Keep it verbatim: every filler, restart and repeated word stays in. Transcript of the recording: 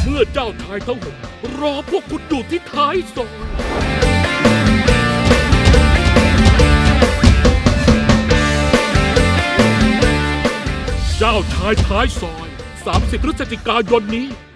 เมื่อเจ้าชายทั้งหกรอพวกคุณอยู่ที่ท้ายซอยเจ้าชายท้ายซอยสามสิบพฤศจิกายนนี้